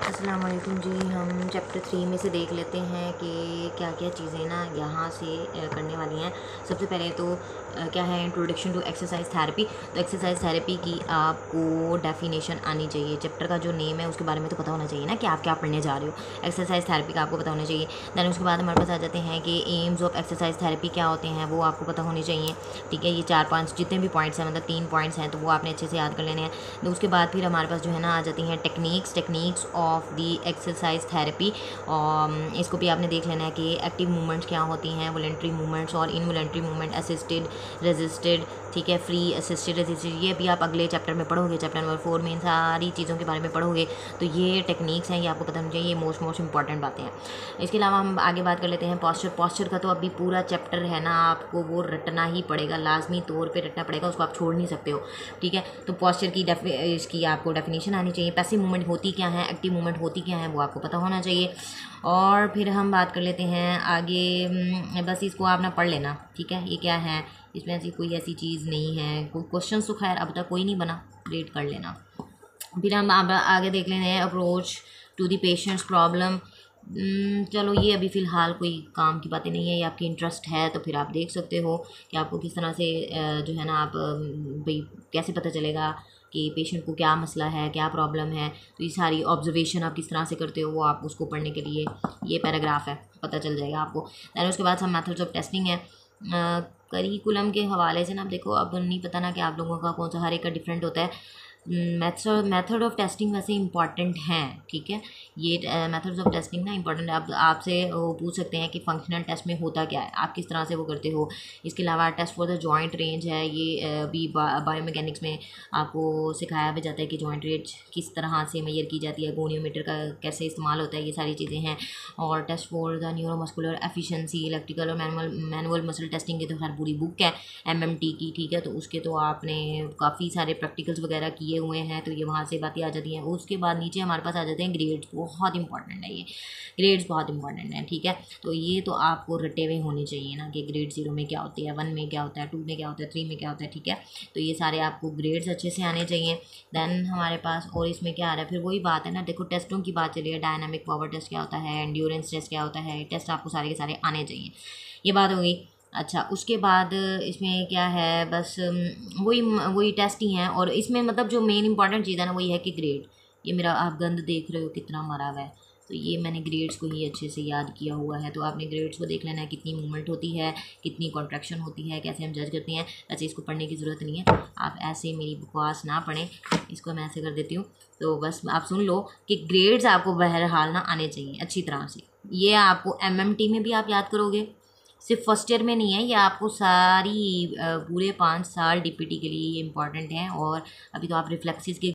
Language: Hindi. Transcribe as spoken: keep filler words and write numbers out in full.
अस्सलाम वालेकुम जी। हम चैप्टर थ्री में से देख लेते हैं कि क्या क्या चीज़ें ना यहाँ से करने वाली हैं। सबसे पहले तो क्या है, इंट्रोडक्शन टू एक्सरसाइज थेरेपी। तो एक्सरसाइज थेरेपी की आपको डेफिनेशन आनी चाहिए। चैप्टर का जो नेम है उसके बारे में तो पता होना चाहिए ना कि आप क्या पढ़ने जा रहे हो। एक्सरसाइज थेरेपी का आपको पता होना चाहिए। दैन उसके बाद हमारे पास आ जाते हैं कि एम्स ऑफ एक्सरसाइज थेरेपी क्या होते हैं, वो आपको पता होने चाहिए। ठीक है, ये चार पाँच जितने भी पॉइंट्स हैं, मतलब तीन पॉइंट्स हैं, तो वो आपने अच्छे से याद कर लेने हैं। तो उसके बाद फिर हमारे पास जो है ना आ जाती हैं techniques techniques of the exercise therapy. इसको भी आपने देख लेना है कि एक्टिव मूवमेंट्स क्या होती हैं, वॉलंटरी मूवमेंट्स और इनवॉलंटरी मूवमेंट, असिस्टेड, रेजिस्टेड, ठीक है, फ्री, असिस्टेड, रेजिस्टेड, ये भी आप अगले चैप्टर में पढ़ोगे। चैप्टर नंबर फोर में इन सारी चीज़ों के बारे में पढ़ोगे। तो ये टेक्निक्स हैं, ये आपको पता होनी चाहिए। ये मोस्ट मोस्ट इंपॉर्टेंट बातें हैं। इसके अलावा हम आगे बात कर लेते हैं पॉस्चर। पॉस्चर का तो अभी पूरा चैप्टर है ना, आपको वो रटना ही पड़ेगा, लाजमी तौर पे रटना पड़ेगा, उसको आप छोड़ नहीं सकते हो। ठीक है, तो पॉस्चर की डेफि इसकी आपको डेफिनेशन आनी चाहिए। पैसिव मूवमेंट होती क्या है, एक्टिव मूवमेंट होती क्या है, वो आपको पता होना चाहिए। और फिर हम बात कर लेते हैं आगे, बस इसको आप ना पढ़ लेना। ठीक है, ये क्या है, इसमें ऐसी कोई ऐसी चीज़ नहीं है। कोई क्वेश्चन तो खैर अब तक कोई नहीं बना, रीड कर लेना। फिर हम आगे देख लेते हैं approach to the patient's problem. चलो ये अभी फ़िलहाल कोई काम की बातें नहीं है, ये आपकी इंटरेस्ट है तो फिर आप देख सकते हो कि आपको किस तरह से जो है ना, आप भाई कैसे पता चलेगा कि पेशेंट को क्या मसला है, क्या प्रॉब्लम है। तो ये सारी ऑब्जर्वेशन आप किस तरह से करते हो, वो आप उसको पढ़ने के लिए ये पैराग्राफ है, पता चल जाएगा आपको। दैन उसके बाद सब मेथड्स ऑफ टेस्टिंग है। करिकुलम के हवाले से ना, आप देखो, अब नहीं पता ना कि आप लोगों का कौन सा, हर एक का डिफरेंट होता है। मेथड मेथड ऑफ टेस्टिंग वैसे इंपॉर्टेंट हैं। ठीक है, ये मेथड्स ऑफ टेस्टिंग ना इंपॉर्टेंट है। आप आपसे वो पूछ सकते हैं कि फंक्शनल टेस्ट में होता क्या है, आप किस तरह से वो करते हो। इसके अलावा test for the joint range है, ये भी बायोमैकेनिक्स में आपको सिखाया भी जाता है कि जॉइंट रेंज किस तरह से मेजर की जाती है, गोनियोमीटर का कैसे इस्तेमाल होता है, ये सारी चीज़ें हैं। और test for the neuromuscular efficiency, electrical और मैनुअल मैनुअल मसल टेस्टिंग की तो खैर पूरी बुक है एम एम टी की। ठीक है, तो उसके तो आपने काफ़ी सारे प्रैक्टिकल्स वगैरह किए हुए हैं, तो ये वहाँ से बातें आ जाती हैं। उसके बाद नीचे हमारे पास आ जाते हैं ग्रेड्स। बहुत इंपॉर्टेंट है ये, ग्रेड्स बहुत इंपॉर्टेंट है। ठीक है, तो ये तो आपको रटे हुए होने चाहिए ना कि ग्रेड जीरो में क्या होती है, वन में क्या होता है, टू में क्या होता है, थ्री में क्या होता है। ठीक है, तो ये सारे आपको ग्रेड्स अच्छे से आने चाहिए। दैन हमारे पास और इसमें क्या आ रहा है, फिर वही बात है ना, देखो टेस्टों की बात चलिए, डायनामिक पावर टेस्ट क्या होता है, एंड्योरेंस टेस्ट क्या होता है, टेस्ट आपको सारे के सारे आने चाहिए। ये बात हो गई। अच्छा, उसके बाद इसमें क्या है, बस वही वही टेस्ट ही हैं। और इसमें मतलब जो मेन इंपॉर्टेंट चीज़ है ना, वही है कि ग्रेड। ये मेरा आप गंद देख रहे हो कितना मरा हुआ है, तो ये मैंने ग्रेड्स को ही अच्छे से याद किया हुआ है। तो आपने ग्रेड्स को देख लेना है, कितनी मूवमेंट होती है, कितनी कॉन्ट्रैक्शन होती है, कैसे हम जज करते हैं। वैसे इसको पढ़ने की ज़रूरत नहीं है, आप ऐसे मेरी बकवास ना पढ़ें, इसको मैं ऐसे कर देती हूँ। तो बस आप सुन लो कि ग्रेड्स आपको बहरहाल ना आने चाहिए अच्छी तरह से। ये आपको एम एम टी में भी आप याद करोगे, सिर्फ फर्स्ट ईयर में नहीं है, ये आपको सारी पूरे पाँच साल डी पी टी के लिए ये इम्पॉर्टेंट है। और अभी तो आप रिफ्लेक्सिस के